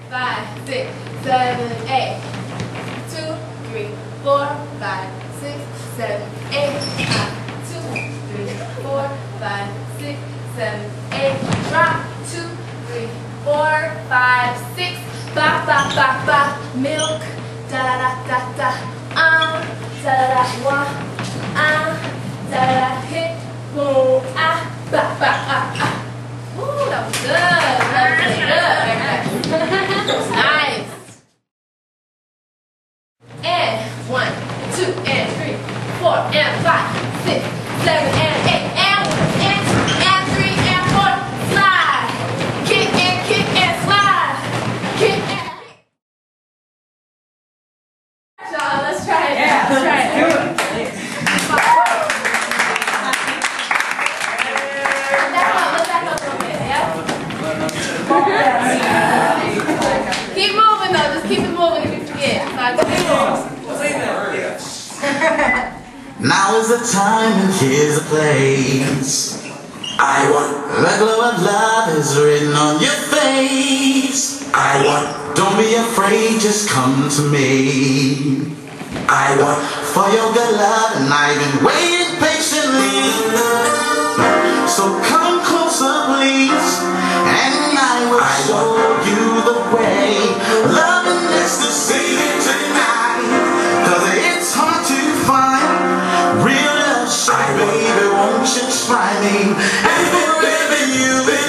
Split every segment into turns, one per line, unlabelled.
5, 6, 7, 8. 2, 3, 4, 5, 6, 7, 8. 2, 3, 4, 5, 6, 7, 8. Drop. 2, 3, 4, 5, 6. Ba ba ba ba. Milk. Da da da da da. Da da da one. Da da da hit. Boom. Ba ba Ooh, that was good. That was really good. Nice. And 1, 2, and 3, 4, and 5, 6, 7, and 8, and 1, and 2, and 3, and 4. Slide. Kick and slide. Kick and kick. Y'all, let's try it. Yeah, let's try it. Keep moving though, just keep it moving if you forget.
Now is the time and here's the place. I want the glow of love is written on your face. I want, don't be afraid, just come to me. I want for your good love and I've been waiting patiently. So come closer please, and I will show you the way. Love and ecstasy tonight, 'cause it's hard to find real love. So baby, won't you try me? And baby, you will.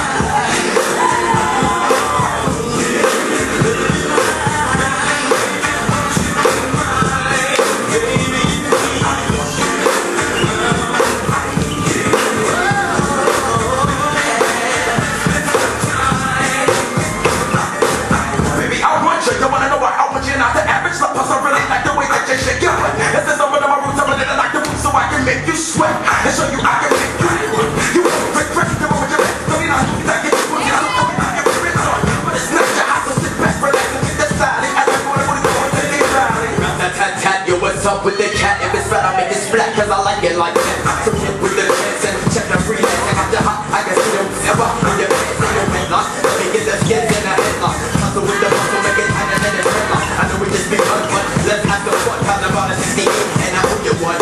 Make you sweat and show you I can make you break the moment you're ready. So you know that get you put your but it's not your house, so sit back, relax and get that style. I just wanna put it on to the valley. Rat-tat-tat, yo, what's up with the cat? If it's fat, I'll make it splat, 'cause I like it like that. So hit with the chance and check the freelance. I got the hot, I can see them ever with your pants and your headlock. Let me get the skins in the headlock. Hustle with the muscle, make it tighter than it's headlock. I know we just begun, but let's have the fun. Time about a 68, and I hope you won.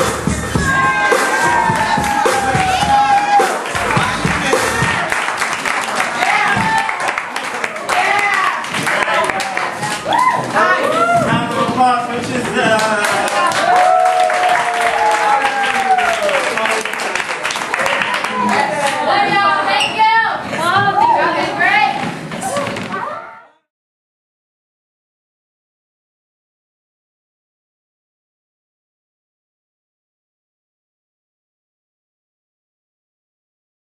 Round of applause for Chezale.